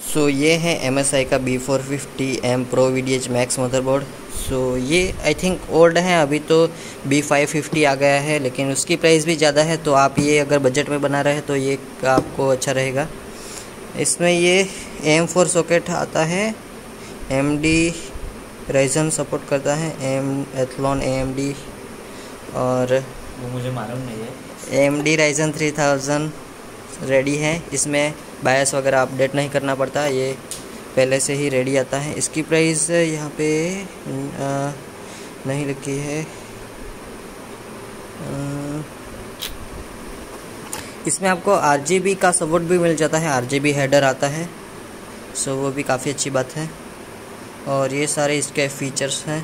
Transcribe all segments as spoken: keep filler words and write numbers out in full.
सो so, ये है M S I का B four fifty M pro V D H max motherboard. So ये I think old है, अभी तो बी फाइव फिफ्टी आ गया है, लेकिन उसकी प्राइस भी ज़्यादा है। तो आप ये अगर बजट में बना रहे हैं तो ये आपको अच्छा रहेगा। इसमें ये एम फोर सॉकेट आता है, एम डी राइजन सपोर्ट करता है, M Athlon A M D, और वो मुझे मालूम नहीं है। A M D Ryzen three thousand ready है। इसमें बायस वगैरह अपडेट नहीं करना पड़ता, ये पहले से ही रेडी आता है। इसकी प्राइस यहाँ पे आ, नहीं लिखी है। आ, इसमें आपको आर जी बी का सपोर्ट भी मिल जाता है, आर जी बी हेडर आता है, सो वो भी काफ़ी अच्छी बात है। और ये सारे इसके फीचर्स हैं।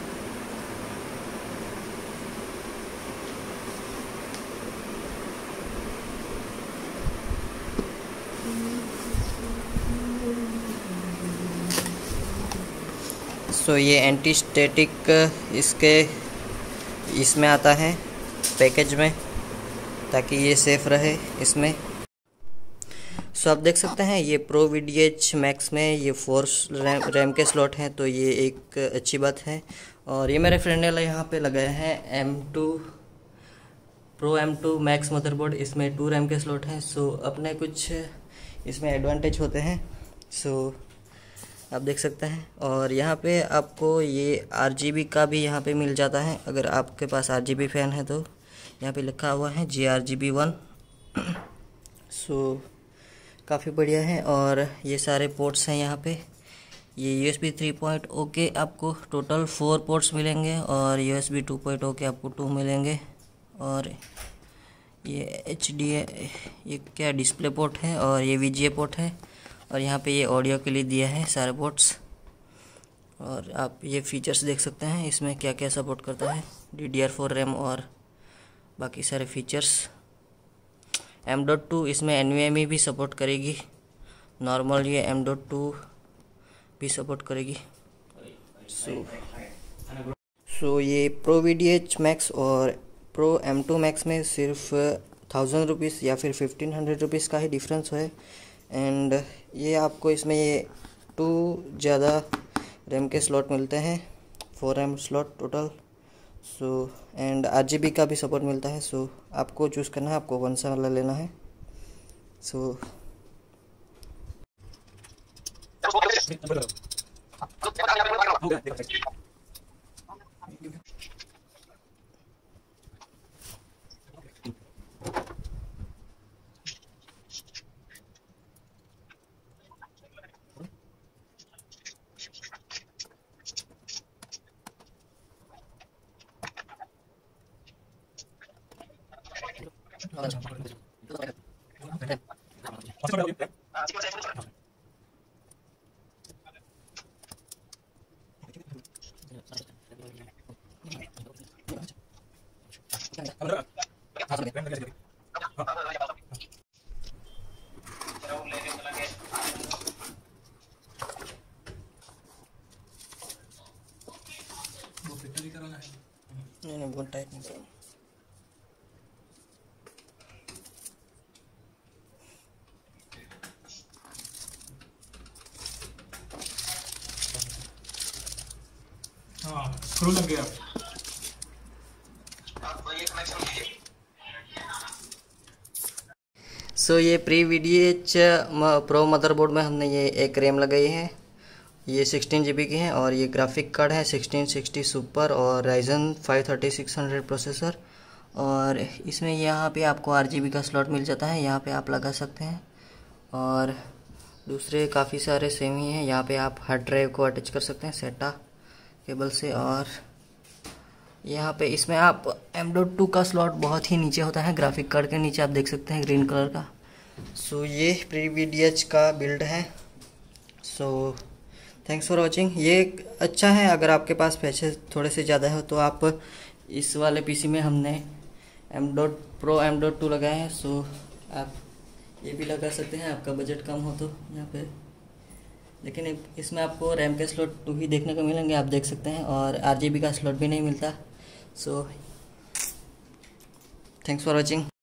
सो so, ये एंटी स्टैटिक इसके इसमें आता है पैकेज में, ताकि ये सेफ रहे इसमें। सो so, आप देख सकते हैं ये pro V D H max में ये फोर रैम रैम के स्लॉट हैं, तो ये एक अच्छी बात है। और ये मेरे फ्रेंड ने यहाँ पे लगाया है M two pro M two max motherboard, इसमें टू रैम के स्लॉट हैं। सो so, अपने कुछ इसमें एडवांटेज होते हैं, सो so, आप देख सकते हैं। और यहाँ पे आपको ये आर जी बी का भी यहाँ पे मिल जाता है, अगर आपके पास आर जी बी फैन है तो यहाँ पे लिखा हुआ है G R G B one. So काफ़ी बढ़िया है। और ये सारे पोर्ट्स हैं यहाँ पे, ये U S B three point O के आपको टोटल फोर पोर्ट्स मिलेंगे, और U S B two point O के आपको टू मिलेंगे। और ये एच डी ये क्या डिस्प्ले पोर्ट है, और ये वी जी ए पोर्ट है, और यहाँ पे ये ऑडियो के लिए दिया है सारे पोर्ट्स। और आप ये फीचर्स देख सकते हैं इसमें क्या क्या सपोर्ट करता है, D D R four RAM और बाकी सारे फीचर्स। एम डॉट टू इसमें एन वी एम ई भी सपोर्ट करेगी, नॉर्मल ये एम डॉट टू भी सपोर्ट करेगी। सो सो ये pro V D H max और प्रो एम टू मैक्स में सिर्फ थाउजेंड रुपीज़ या फिर फिफ्टीन हंड्रेड रुपीज़ का ही डिफरेंस है। एंड ये आपको इसमें ये टू ज़्यादा रैम के स्लॉट मिलते हैं, four RAM slot total. So and R G B का भी सपोर्ट मिलता है। सो so, आपको चूज़ करना है आपको कौन सा वाला लेना है। सो नहीं नहीं बहुत टाइट नहीं करना। हाँ स्क्रू लग गया। सो so, ये pre V D H pro motherboard में हमने ये एक रैम लगाई है, ये सिक्सटीन जी बी की है, और ये ग्राफिक कार्ड है सिक्सटीन सिक्सटी सुपर और Ryzen five thirty six hundred processor. और इसमें यहाँ पे आपको आर जी बी का स्लॉट मिल जाता है, यहाँ पे आप लगा सकते हैं। और दूसरे काफ़ी सारे सेम ही हैं, यहाँ पे आप हार्ड ड्राइव को अटैच कर सकते हैं सेटा केबल से। और यहाँ पे इसमें आप एम डॉट टू का स्लॉट बहुत ही नीचे होता है, ग्राफिक कार्ड के नीचे आप देख सकते हैं ग्रीन कलर का। सो so, ये प्री वी डी एच का बिल्ड है। So thanks for watching. ये अच्छा है, अगर आपके पास पैसे थोड़े से ज़्यादा हो तो आप इस वाले पीसी में हमने M dot pro M dot two लगाया है। सो आप ये भी लगा सकते हैं, आपका बजट कम हो तो यहाँ पे। लेकिन इसमें आपको रैम के स्लॉट टू ही देखने को मिलेंगे, आप देख सकते हैं, और आर जी बी का स्लॉट भी नहीं मिलता। So thanks for watching.